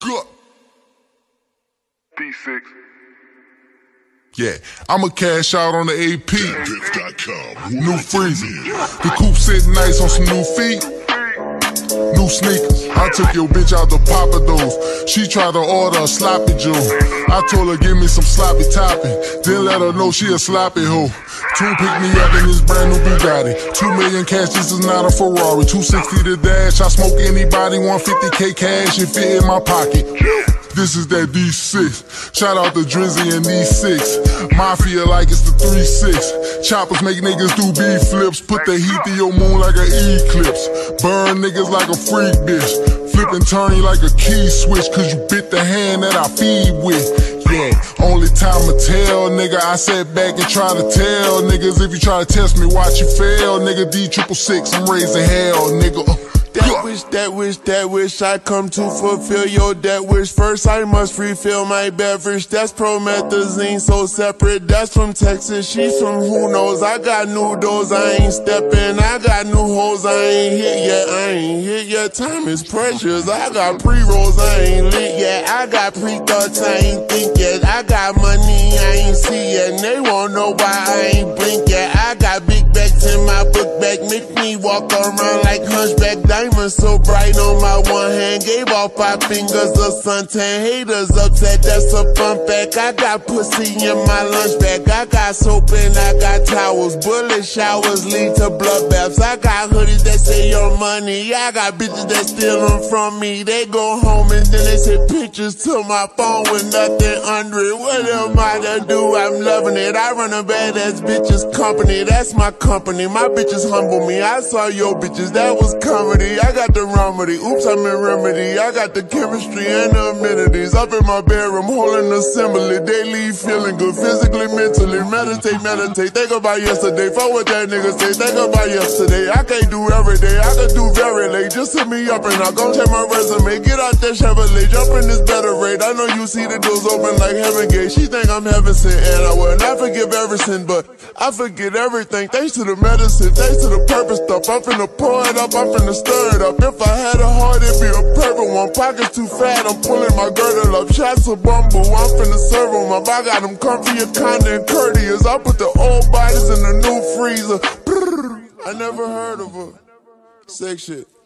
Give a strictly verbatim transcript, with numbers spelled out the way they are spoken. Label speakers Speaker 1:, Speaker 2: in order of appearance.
Speaker 1: Good.
Speaker 2: D six.
Speaker 1: Yeah, I'ma cash out on the A P.
Speaker 3: Piff dot com.
Speaker 1: New freezer. The coupe sitting nice on some new feet. New sneakers. I took your bitch out the Pappadeaux. She tried to order a sloppy Joe. I told her give me some sloppy topping. Then let her know she a sloppy hoe. Two pick me up in this brand new Bugatti. Two million cash, this is not a Ferrari. Two sixty to dash, I smoke anybody. One fifty K cash, it fit in my pocket. This is that D six. Shout out to Drizzy and D six. Mafia like it's the three six. Choppers make niggas do B flips. Put the heat to your moon like an eclipse. Burn niggas like a freak bitch. Flip and turn you like a key switch. Cause you bit the hand that I feed with. Yeah, only time to tell, nigga. I sat back and try to tell niggas. If you try to test me, watch you fail, nigga. D triple six, I'm raising hell, nigga.
Speaker 4: That wish, that wish, that wish I come to fulfill your that wish. First I must refill my beverage. That's promethazine, so separate. That's from Texas, she's from who knows. I got new doors, I ain't stepping. I got new hoes, I ain't hit yet. I ain't hit yet, time is precious. I got pre-rolls, I ain't lit yet. I got pre-thoughts, I ain't think yet. I got money, I ain't see yet. And they won't know why I ain't blink yet. I got big bags in my book bag. Make me walk around like hunchback. Diamonds so bright on my one hand. Gave off five fingers of suntan. Haters upset, that's a fun fact. I got pussy in my lunch bag. I got soap and I got towels. Bullet showers lead to bloodbaths. I got hoodies that say your money. I got bitches that steal them from me. They go home and then they send pictures to my phone with nothing under it. What am I to do? I'm loving it. I run a badass bitches company. That's my company. My bitches humble me. I saw your bitches. That was comedy. I got the remedy. Oops, I'm in remedy. I got the chemistry and the amenities. Up in my bedroom, holding assembly. They leave feeling good physically, mentally. Meditate, meditate. Think about yesterday. Fuck what that nigga say. Think about yesterday. I can't do every day. I can do very late. Just hit me up and I'll go check my resume. Get out that Chevrolet. Jump in this better rate. I know you see the doors open like heaven gate. She think I'm heaven sent and I will not forgive every sin, but I forget everything. Thanks to the medicine. Thanks to the purpose stuff. I'm finna pour it up. I'm finna stir it up. If I had a heart, it'd be a perfect one. Pockets too fat, I'm pulling my girdle up. Shots of bamboo, I'm finna serve them up. I got them comfy, kinda and courteous. I put the old bodies in the new freezer. I never heard of her. Sex shit.